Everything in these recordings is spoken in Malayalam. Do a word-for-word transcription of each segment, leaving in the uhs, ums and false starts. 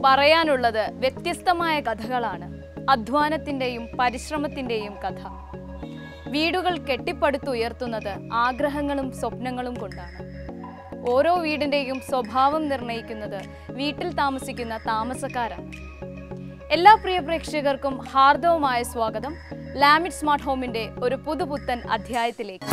പറയാനുള്ളത് വ്യത്യസ്തമായ കഥകളാണ്. അധ്വാനത്തിന്റെയും പരിശ്രമത്തിന്റെയും കഥ. വീടുകൾ കെട്ടിപ്പടുത്തുയർത്തുന്നത് ആഗ്രഹങ്ങളും സ്വപ്നങ്ങളും കൊണ്ടാണ്. ഓരോ വീടിന്റെയും സ്വഭാവം നിർണ്ണയിക്കുന്നത് വീട്ടിൽ താമസിക്കുന്ന താമസക്കാരാണ്. എല്ലാ പ്രിയ പ്രേക്ഷകർക്കും ഹാർദവമായ സ്വാഗതം ലാമിഡ് സ്മാർട്ട് ഹോമിന്റെ ഒരു പുതുപുത്തൻ അധ്യായത്തിലേക്ക്.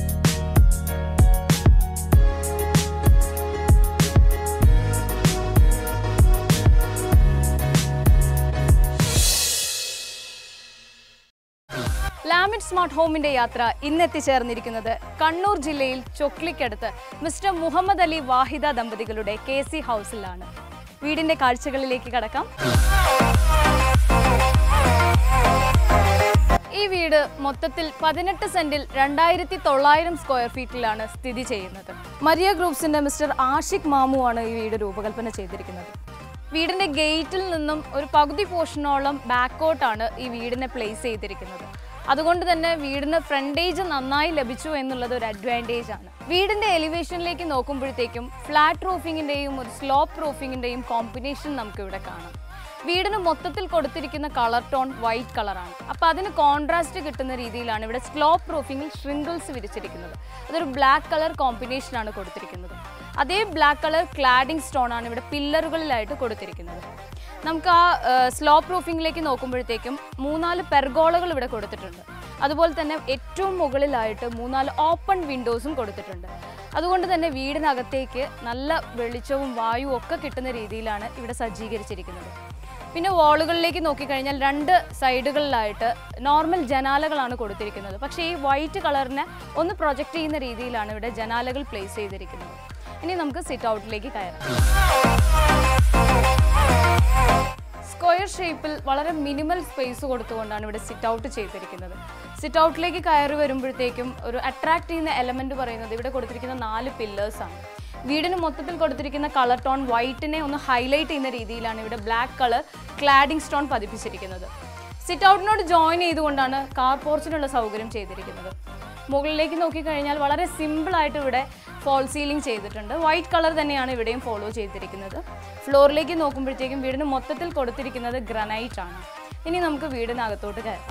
ലാമിഡ് സ്മാർട്ട് ഹോമിന്റെ യാത്ര ഇന്ന് എത്തിച്ചേർന്നിരിക്കുന്നത് കണ്ണൂർ ജില്ലയിൽ ചൊക്ലിക്കടുത്ത് മിസ്റ്റർ മുഹമ്മദ് അലി വാഹിദ ദമ്പതികളുടെ കെ സി ഹൗസിലാണ്. വീടിന്റെ കാഴ്ചകളിലേക്ക് കടക്കാം. ഈ വീട് മൊത്തത്തിൽ പതിനെട്ട് സെന്റിൽ രണ്ടായിരത്തി തൊള്ളായിരം സ്ക്വയർ ഫീറ്റിലാണ് സ്ഥിതി ചെയ്യുന്നത്. മരിയ ഗ്രൂപ്പ്സിന്റെ മിസ്റ്റർ ആഷിഖ് മാമു ആണ് ഈ വീട് രൂപകൽപ്പന ചെയ്തിരിക്കുന്നത്. വീടിന്റെ ഗേറ്റിൽ നിന്നും ഒരു പകുതി പോർഷനോളം ബാക്കോട്ടാണ് ഈ വീടിനെ പ്ലേസ് ചെയ്തിരിക്കുന്നത്. അതുകൊണ്ട് തന്നെ വീടിന് ഫ്രണ്ടേജ് നന്നായി ലഭിച്ചു എന്നുള്ളത് ഒരു അഡ്വാൻറ്റേജ് ആണ്. വീടിന്റെ എലിവേഷനിലേക്ക് നോക്കുമ്പോഴത്തേക്കും ഫ്ലാറ്റ് റൂഫിങ്ങിന്റെയും ഒരു സ്ലോപ്പ് റൂഫിങ്ങിന്റെയും കോമ്പിനേഷൻ നമുക്കിവിടെ കാണാം. വീടിന് മൊത്തത്തിൽ കൊടുത്തിരിക്കുന്ന കളർ ടോൺ വൈറ്റ് കളറാണ്. അപ്പോൾ അതിന് കോൺട്രാസ്റ്റ് കിട്ടുന്ന രീതിയിലാണ് ഇവിടെ സ്ലോപ്പ് റൂഫിങ്ങിൽ ഷ്രിങ്കിൾസ് വിരിച്ചിരിക്കുന്നത്. അതൊരു ബ്ലാക്ക് കളർ കോമ്പിനേഷനാണ് കൊടുത്തിരിക്കുന്നത്. അതേ ബ്ലാക്ക് കളർ ക്ലാഡിംഗ് സ്റ്റോൺ ആണ് ഇവിടെ പില്ലറുകളിലായിട്ട് കൊടുത്തിരിക്കുന്നത്. നമുക്ക് ആ സ്ലോപ്പ് റൂഫിങ്ങിലേക്ക് നോക്കുമ്പോഴത്തേക്കും മൂന്നാല് പെർഗോളകൾ ഇവിടെ കൊടുത്തിട്ടുണ്ട്. അതുപോലെ തന്നെ ഏറ്റവും മുകളിലായിട്ട് മൂന്നാല് ഓപ്പൺ വിൻഡോസും കൊടുത്തിട്ടുണ്ട്. അതുകൊണ്ട് തന്നെ വീടിനകത്തേക്ക് നല്ല വെളിച്ചവും വായുവും ഒക്കെ കിട്ടുന്ന രീതിയിലാണ് ഇവിടെ സജ്ജീകരിച്ചിരിക്കുന്നത്. പിന്നെ വാളുകളിലേക്ക് നോക്കിക്കഴിഞ്ഞാൽ രണ്ട് സൈഡുകളിലായിട്ട് നോർമൽ ജനാലകളാണ് കൊടുത്തിരിക്കുന്നത്. പക്ഷേ ഈ വൈറ്റ് കളറിനെ ഒന്ന് പ്രൊജക്റ്റ് ചെയ്യുന്ന രീതിയിലാണ് ഇവിടെ ജനാലകൾ പ്ലേസ് ചെയ്തിരിക്കുന്നത്. ഇനി നമുക്ക് സിറ്റ് ഔട്ടിലേക്ക് കയറാം. സ്ക്വയർ ഷേപ്പിൽ വളരെ മിനിമൽ സ്പേസ് കൊടുത്തുകൊണ്ടാണ് ഇവിടെ സിറ്റ് ഔട്ട് ചെയ്തിരിക്കുന്നത്. സിറ്റ് ഔട്ടിലേക്ക് കയറി വരുമ്പോഴത്തേക്കും ഒരു അട്രാക്ട് ചെയ്യുന്ന എലമെന്റ് പറയുന്നത് ഇവിടെ കൊടുത്തിരിക്കുന്ന നാല് പില്ലേഴ്സാണ്. വീടിന് മൊത്തത്തിൽ കൊടുത്തിരിക്കുന്ന കളർ ടോൺ വൈറ്റിനെ ഒന്ന് ഹൈലൈറ്റ് ചെയ്യുന്ന രീതിയിലാണ് ഇവിടെ ബ്ലാക്ക് കളർ ക്ലാഡിംഗ് സ്റ്റോൺ പതിപ്പിച്ചിരിക്കുന്നത്. സിറ്റ് ഔട്ടിനോട് ജോയിൻ ചെയ്തുകൊണ്ടാണ് കാർ പോർച്ചിനുള്ള സൗകര്യം ചെയ്തിരിക്കുന്നത്. മുകളിലേക്ക് നോക്കിക്കഴിഞ്ഞാൽ വളരെ സിമ്പിളായിട്ട് ഇവിടെ ഫോൾ സീലിംഗ് ചെയ്തിട്ടുണ്ട്. വൈറ്റ് കളർ തന്നെയാണ് ഇവിടെയും ഫോളോ ചെയ്തിരിക്കുന്നത്. ഫ്ലോറിലേക്ക് നോക്കുമ്പോഴത്തേക്കും വീടിന് മൊത്തത്തിൽ കൊടുത്തിരിക്കുന്നത് ഗ്രാനൈറ്റ് ആണ്. ഇനി നമുക്ക് വീടിനകത്തോട്ട് കയറാം.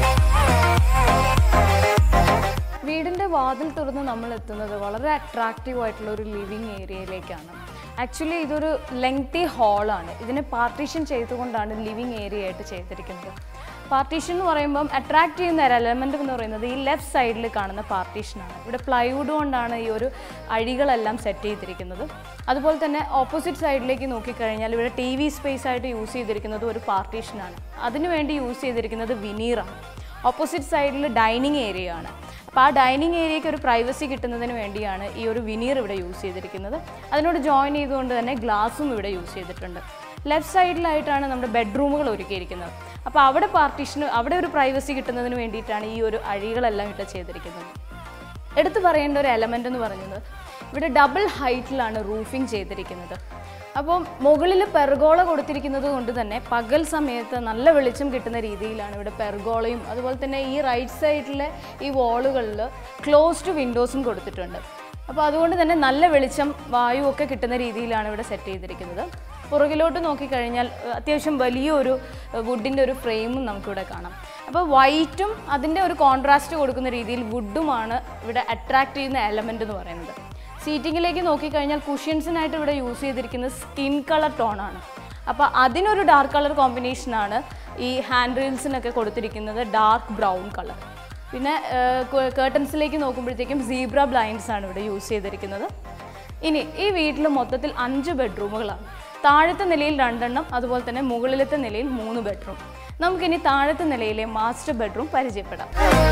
വീടിൻ്റെ വാതിൽ തുറന്ന് നമ്മൾ എത്തുന്നത് വളരെ അട്രാക്റ്റീവ് ആയിട്ടുള്ള ഒരു ലിവിങ് ഏരിയയിലേക്കാണ്. ആക്ച്വലി ഇതൊരു ലെങ്തി ഹാളാണ്. ഇതിനെ പാർട്ടീഷൻ ചെയ്തുകൊണ്ടാണ് ലിവിങ് ഏരിയ ആയിട്ട് ചെയ്തിരിക്കുന്നത്. പാർട്ടീഷൻ എന്ന് പറയുമ്പം അട്രാക്ട് ചെയ്യുന്ന ഒരു എലമെൻ്റ് എന്ന് പറയുന്നത് ഈ ലെഫ്റ്റ് സൈഡിൽ കാണുന്ന പാർട്ടീഷനാണ്. ഇവിടെ പ്ലൈവുഡ് കൊണ്ടാണ് ഈ ഒരു അഴികളെല്ലാം സെറ്റ് ചെയ്തിരിക്കുന്നത്. അതുപോലെ തന്നെ ഓപ്പോസിറ്റ് സൈഡിലേക്ക് നോക്കിക്കഴിഞ്ഞാൽ ഇവിടെ ടി വി സ്പേസ് ആയിട്ട് യൂസ് ചെയ്തിരിക്കുന്നത് ഒരു പാർട്ടീഷനാണ്. അതിനുവേണ്ടി യൂസ് ചെയ്തിരിക്കുന്നത് വിനീറാണ്. ഓപ്പോസിറ്റ് സൈഡിൽ ഡൈനിങ് ഏരിയ ആണ്. അപ്പോൾ ആ ഡൈനിങ് ഏരിയയ്ക്ക് ഒരു പ്രൈവസി കിട്ടുന്നതിന് വേണ്ടിയാണ് ഈ ഒരു വിനീർ ഇവിടെ യൂസ് ചെയ്തിരിക്കുന്നത്. അതിനോട് ജോയിൻ ചെയ്തുകൊണ്ട് തന്നെ ഗ്ലാസും ഇവിടെ യൂസ് ചെയ്തിട്ടുണ്ട്. ലെഫ്റ്റ് സൈഡിലായിട്ടാണ് നമ്മുടെ ബെഡ്റൂമുകൾ ഒരുക്കിയിരിക്കുന്നത്. അപ്പോൾ അവിടെ പാർട്ടീഷന് അവിടെ ഒരു പ്രൈവസി കിട്ടുന്നതിന് വേണ്ടിയിട്ടാണ് ഈ ഒരു അഴികളെല്ലാം ഇവിടെ ചെയ്തിരിക്കുന്നത്. എടുത്തു പറയേണ്ട ഒരു എലമെൻ്റ് എന്ന് പറയുന്നത് ഇവിടെ ഡബിൾ ഹൈറ്റിലാണ് റൂഫിംഗ് ചെയ്തിരിക്കുന്നത്. അപ്പോൾ മുകളിൽ പെർഗോള കൊടുത്തിരിക്കുന്നത് കൊണ്ട് തന്നെ പകൽ സമയത്ത് നല്ല വെളിച്ചം കിട്ടുന്ന രീതിയിലാണ് ഇവിടെ പെർഗോളയും അതുപോലെ തന്നെ ഈ റൈറ്റ് സൈഡിലെ ഈ വാളുകളിൽ ക്ലോസ്ഡ് വിൻഡോസും കൊടുത്തിട്ടുണ്ട്. അപ്പോൾ അതുകൊണ്ട് തന്നെ നല്ല വെളിച്ചം വായു ഒക്കെ കിട്ടുന്ന രീതിയിലാണ് ഇവിടെ സെറ്റ് ചെയ്തിരിക്കുന്നത്. പുറകിലോട്ട് നോക്കിക്കഴിഞ്ഞാൽ അത്യാവശ്യം വലിയൊരു വുഡിൻ്റെ ഒരു ഫ്രെയിമും നമുക്കിവിടെ കാണാം. അപ്പോൾ വൈറ്റും അതിൻ്റെ ഒരു കോൺട്രാസ്റ്റ് കൊടുക്കുന്ന രീതിയിൽ വുഡുമാണ് ഇവിടെ അട്രാക്റ്റ് ചെയ്യുന്ന എലമെൻ്റ് എന്ന് പറയുന്നത്. സീറ്റിങ്ങിലേക്ക് നോക്കിക്കഴിഞ്ഞാൽ കുഷ്യൻസിനായിട്ട് ഇവിടെ യൂസ് ചെയ്തിരിക്കുന്നത് സ്കിൻ കളർ ടോണാണ്. അപ്പോൾ അതിനൊരു ഡാർക്ക് കളർ കോമ്പിനേഷനാണ് ഈ ഹാൻഡ് റെയിൽസിനൊക്കെ കൊടുത്തിരിക്കുന്നത് ഡാർക്ക് ബ്രൗൺ കളർ. പിന്നെ കേർട്ടൻസിലേക്ക് നോക്കുമ്പോഴത്തേക്കും സീബ്ര ബ്ലൈൻഡ്സ് ആണ് ഇവിടെ യൂസ് ചെയ്തിരിക്കുന്നത്. ഇനി ഈ വീട്ടിൽ മൊത്തത്തിൽ അഞ്ച് ബെഡ്റൂമുകളാണ്. താഴത്തെ നിലയിൽ രണ്ടെണ്ണം, അതുപോലെ തന്നെ മുകളിലത്തെ നിലയിൽ മൂന്ന് ബെഡ്റൂം. നമുക്കിനി താഴത്തെ നിലയിലെ മാസ്റ്റർ ബെഡ്റൂം പരിചയപ്പെടാം.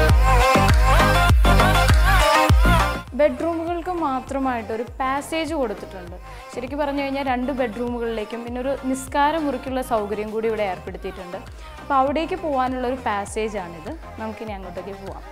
ബെഡ്റൂമുകൾക്ക് മാത്രമായിട്ടൊരു പാസേജ് കൊടുത്തിട്ടുണ്ട്. ശരിക്കും പറഞ്ഞു കഴിഞ്ഞാൽ രണ്ട് ബെഡ്റൂമുകളിലേക്കും പിന്നെ ഒരു നിസ്കാര മുറിക്കുള്ള സൗകര്യം കൂടി ഇവിടെ ഏർപ്പെടുത്തിയിട്ടുണ്ട്. അപ്പോൾ അവിടേക്ക് പോകാനുള്ളൊരു പാസേജാണിത്. നമുക്കിനി അങ്ങോട്ടേക്ക് പോവാം.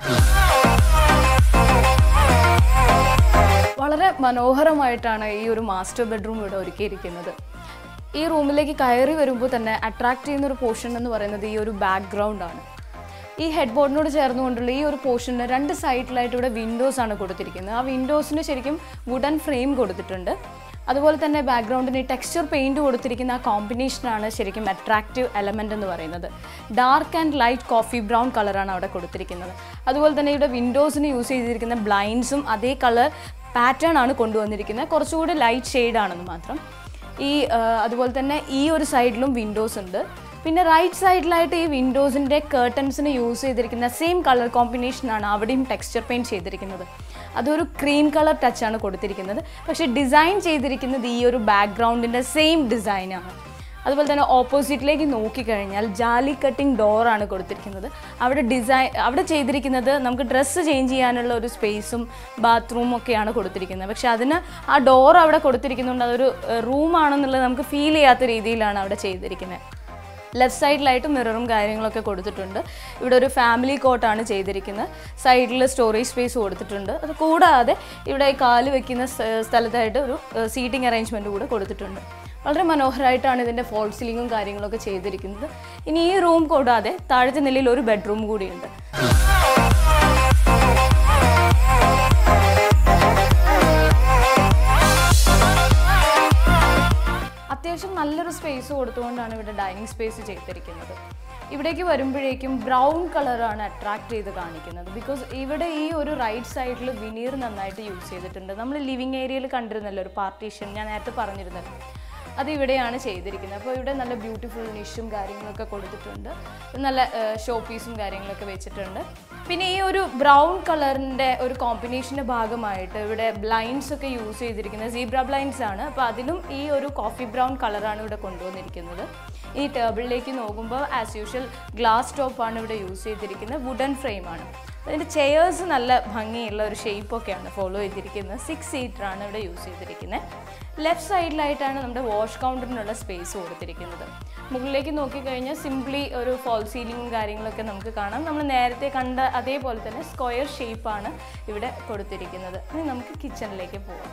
വളരെ മനോഹരമായിട്ടാണ് ഈ ഒരു മാസ്റ്റർ ബെഡ്റൂം ഇവിടെ ഒരുക്കിയിരിക്കുന്നത്. ഈ റൂമിലേക്ക് കയറി വരുമ്പോൾ തന്നെ അട്രാക്റ്റ് ചെയ്യുന്നൊരു പോർഷൻ എന്ന് പറയുന്നത് ഈ ഒരു ബാക്ക്ഗ്രൗണ്ടാണ്. ഈ ഹെഡ് ബോർഡിനോട് ചേർന്നുകൊണ്ടുള്ള ഈ ഒരു പോർഷന് രണ്ട് സൈഡിലായിട്ട് ഇവിടെ വിൻഡോസ് ആണ് കൊടുത്തിരിക്കുന്നത്. ആ വിൻഡോസിന് ശരിക്കും വുഡൻ ഫ്രെയിം കൊടുത്തിട്ടുണ്ട്. അതുപോലെ തന്നെ ബാക്ക്ഗ്രൗണ്ടിന് ടെക്സ്ചർ പെയിൻറ്റ് കൊടുത്തിരിക്കുന്ന ആ കോമ്പിനേഷനാണ് ശരിക്കും അട്രാക്റ്റീവ് എലമെൻ്റ് എന്ന് പറയുന്നത്. Dark and light coffee brown കളറാണ് അവിടെ കൊടുത്തിരിക്കുന്നത്. അതുപോലെ തന്നെ ഇവിടെ വിൻഡോസിന് യൂസ് ചെയ്തിരിക്കുന്ന ബ്ലൈൻഡ്സും അതേ കളർ പാറ്റേൺ ആണ് കൊണ്ടുവന്നിരിക്കുന്നത്, കുറച്ചുകൂടി ലൈറ്റ് ഷെയ്ഡാണെന്ന് മാത്രം. ഈ അതുപോലെ തന്നെ ഈ ഒരു സൈഡിലും വിൻഡോസ് ഉണ്ട്. പിന്നെ റൈറ്റ് സൈഡിലായിട്ട് ഈ വിൻഡോസിൻ്റെ കേർട്ടൻസിന് യൂസ് ചെയ്തിരിക്കുന്ന സെയിം കളർ കോമ്പിനേഷനാണ് അവിടെയും ടെക്സ്ചർ പെയിൻറ്റ് ചെയ്തിരിക്കുന്നത്. അതൊരു ക്രീം കളർ ടച്ചാണ് കൊടുത്തിരിക്കുന്നത്, പക്ഷേ ഡിസൈൻ ചെയ്തിരിക്കുന്നത് ഈ ഒരു ബാക്ക്ഗ്രൗണ്ടിൻ്റെ സെയിം ഡിസൈനാണ്. അതുപോലെ തന്നെ ഓപ്പോസിറ്റിലേക്ക് നോക്കിക്കഴിഞ്ഞാൽ ജാലി കട്ടിംഗ് ഡോറാണ് കൊടുത്തിരിക്കുന്നത്. അവിടെ ഡിസൈൻ അവിടെ ചെയ്തിരിക്കുന്നത് നമുക്ക് ഡ്രസ്സ് ചേഞ്ച് ചെയ്യാനുള്ള ഒരു സ്പേസും ബാത്റൂമും ഒക്കെയാണ് കൊടുത്തിരിക്കുന്നത്. പക്ഷേ അതിന് ആ ഡോർ അവിടെ കൊടുത്തിരിക്കുന്നുണ്ട്, അതൊരു റൂമാണെന്നുള്ളത് നമുക്ക് ഫീൽ ചെയ്യാത്ത രീതിയിലാണ് അവിടെ ചെയ്തിരിക്കുന്നത്. ലെഫ്റ്റ് സൈഡിലായിട്ട് മിററും കാര്യങ്ങളൊക്കെ കൊടുത്തിട്ടുണ്ട്. ഇവിടെ ഒരു ഫാമിലി കോട്ടാണ് ചെയ്തിരിക്കുന്നത്. സൈഡിൽ സ്റ്റോറേജ് സ്പേസ് കൊടുത്തിട്ടുണ്ട്. അത് കൂടാതെ ഇവിടെ കാല് വെക്കുന്ന സ്ഥലത്തായിട്ട് ഒരു സീറ്റിംഗ് അറേഞ്ച്മെൻറ്റ് കൂടെ കൊടുത്തിട്ടുണ്ട്. വളരെ മനോഹരമായിട്ടാണ് ഇതിൻ്റെ ഫോൾ സീലിങ്ങും കാര്യങ്ങളൊക്കെ ചെയ്തിരിക്കുന്നത്. ഇനി ഈ റൂം കൂടാതെ താഴത്തെ നിലയിൽ ഒരു ബെഡ്റൂം കൂടിയുണ്ട്. അത്യാവശ്യം നല്ലൊരു സ്പേസ് കൊടുത്തുകൊണ്ടാണ് ഇവിടെ ഡൈനിങ് സ്പേസ് ചെയ്തിരിക്കുന്നത്. ഇവിടേക്ക് വരുമ്പോഴേക്കും ബ്രൗൺ കളറാണ് അട്രാക്റ്റ് ചെയ്ത് കാണിക്കുന്നത്. ബിക്കോസ് ഇവിടെ ഈ ഒരു റൈറ്റ് സൈഡിൽ വിനീർ നന്നായിട്ട് യൂസ് ചെയ്തിട്ടുണ്ട്. നമ്മൾ ലിവിങ് ഏരിയയിൽ കണ്ടിരുന്നല്ലോ ഒരു പാർട്ടീഷൻ, ഞാൻ നേരത്തെ പറഞ്ഞിരുന്നത്, അത് ഇവിടെയാണ് ചെയ്തിരിക്കുന്നത്. അപ്പോൾ ഇവിടെ നല്ല ബ്യൂട്ടിഫുൾ നിഷും കാര്യങ്ങളൊക്കെ കൊടുത്തിട്ടുണ്ട്, നല്ല ഷോ പീസും കാര്യങ്ങളൊക്കെ വെച്ചിട്ടുണ്ട്. പിന്നെ ഈ ഒരു ബ്രൗൺ കളറിൻ്റെ ഒരു കോമ്പിനേഷൻ്റെ ഭാഗമായിട്ട് ഇവിടെ ബ്ലൈൻഡ്സ് ഒക്കെ യൂസ് ചെയ്തിരിക്കുന്നത് സീബ്ര ബ്ലൈൻഡ്സ് ആണ്. അപ്പോൾ അതിലും ഈ ഒരു കോഫി ബ്രൗൺ കളറാണ് ഇവിടെ കൊണ്ടുവന്നിരിക്കുന്നത്. ഈ ടേബിളിലേക്ക് നോക്കുമ്പോൾ ആസ് യൂഷ്വൽ ഗ്ലാസ് ടോപ്പാണ് ഇവിടെ യൂസ് ചെയ്തിരിക്കുന്നത്, വുഡൻ ഫ്രെയിമാണ്. അതിൻ്റെ ചെയേഴ്സ് നല്ല ഭംഗിയുള്ള ഒരു ഷേപ്പൊക്കെയാണ് ഫോളോ ചെയ്തിരിക്കുന്നത്. സിക്സ് സീറ്ററാണ് ഇവിടെ യൂസ് ചെയ്തിരിക്കുന്നത്. ലെഫ്റ്റ് സൈഡിലായിട്ടാണ് നമ്മുടെ വാഷ് കൗണ്ടറിനുള്ള സ്പേസ് കൊടുത്തിരിക്കുന്നത്. മുകളിലേക്ക് നോക്കിക്കഴിഞ്ഞാൽ സിംപ്ലി ഒരു ഫോൾ സീലിങ്ങും കാര്യങ്ങളൊക്കെ നമുക്ക് കാണാം. നമ്മൾ നേരത്തെ കണ്ട അതേപോലെ തന്നെ സ്ക്വയർ ഷേപ്പാണ് ഇവിടെ കൊടുത്തിരിക്കുന്നത്. ഇനി നമുക്ക് കിച്ചണിലേക്ക് പോകാം.